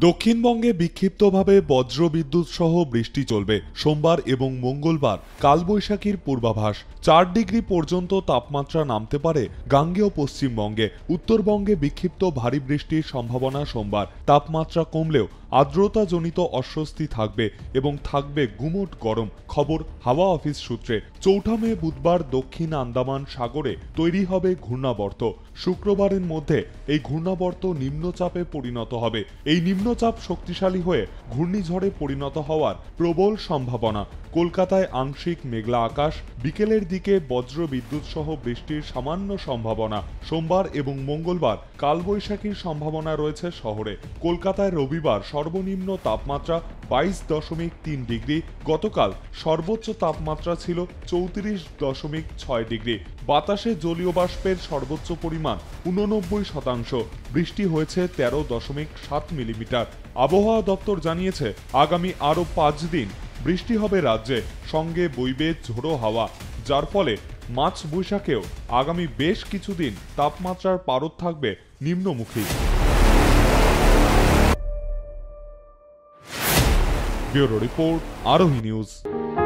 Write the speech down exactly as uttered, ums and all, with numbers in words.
দক্ষিণবঙ্গে বিক্ষিপ্তভাবে বজ্রবিদ্যুৎ সহ বৃষ্টি চলবে। সোমবার এবং মঙ্গলবার কালবৈশাখীর পূর্বাভাস। চার ডিগ্রি পর্যন্ত তাপমাত্রা নামতে পারে গাঙ্গেয় পশ্চিমবঙ্গে। উত্তরবঙ্গে বিক্ষিপ্ত ভারী বৃষ্টির সম্ভাবনা সোমবার। তাপমাত্রা কমলেও আর্দ্রতাজনিত অস্বস্তি থাকবে এবং থাকবে গুমোট গরম। খবর হাওয়া অফিস সূত্রে। চৌঠা মে বুধবার দক্ষিণ আন্দামান সাগরে তৈরি হবে ঘূর্ণাবর্ত। শুক্রবারের মধ্যে এই ঘূর্ণাবর্ত নিম্নচাপে পরিণত হবে। এই নিম্নচাপ শক্তিশালী হয়ে ঘূর্ণিঝড়ে পরিণত হওয়ার প্রবল সম্ভাবনা। কলকাতায় আংশিক মেঘলা আকাশ, বিকেলের দিকে বজ্র বিদ্যুৎ সহ বৃষ্টির সামান্য সম্ভাবনা। সোমবার এবং মঙ্গলবার কালবৈশাখীর সম্ভাবনা রয়েছে শহরে। কলকাতায় রবিবার সর্বনিম্ন তাপমাত্রা বাইশ দশমিক তিন ডিগ্রি। গতকাল সর্বোচ্চ তাপমাত্রা ছিল চৌত্রিশ দশমিক ছয় ডিগ্রি। বাতাসে জলীয় বাষ্পের সর্বোচ্চ পরিমাণ উননব্বই শতাংশ। বৃষ্টি হয়েছে তেরো দশমিক সাত মিলিমিটার। আবহাওয়া দপ্তর জানিয়েছে আগামী আরও পাঁচ দিন বৃষ্টি হবে রাজ্যে, সঙ্গে বইবে ঝোড়ো হাওয়া, যার ফলে মাঝ বৈশাখেও আগামী বেশ কিছুদিন তাপমাত্রার পারদ থাকবে নিম্নমুখী। Bureau report, Arohi news.